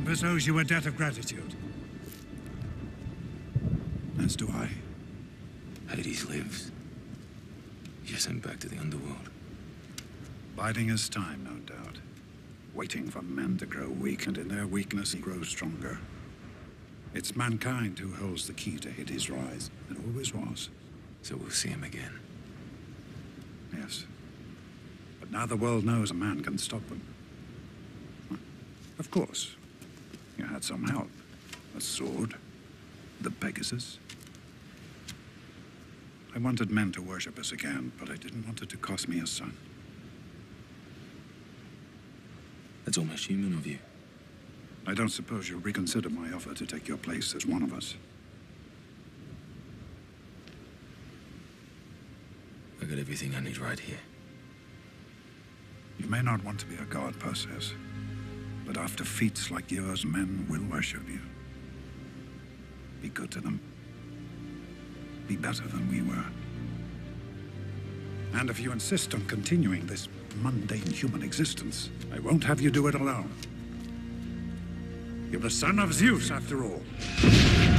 Olympus owes you a debt of gratitude. As do I. Hades lives. You're sent back to the underworld. Biding his time, no doubt. Waiting for men to grow weak, and in their weakness he grows stronger. It's mankind who holds the key to Hades' rise, and always was. So we'll see him again. Yes. But now the world knows a man can stop them. Of course. You had some help. A sword. The Pegasus. I wanted men to worship us again, but I didn't want it to cost me a son. That's almost human of you. I don't suppose you'll reconsider my offer to take your place as one of us. I got everything I need right here. You may not want to be a god, Perseus, but after feats like yours, men will worship you. Be good to them. Be better than we were. And if you insist on continuing this mundane human existence, I won't have you do it alone. You're the son of Zeus, after all.